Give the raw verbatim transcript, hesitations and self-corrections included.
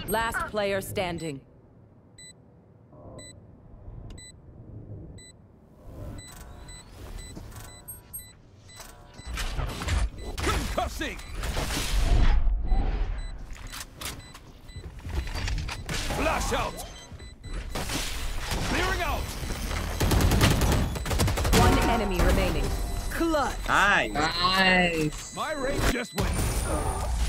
Last player standing. Concussing! Flash out! Clearing out! One enemy remaining. Clutch. Nice. Nice. My rate just went.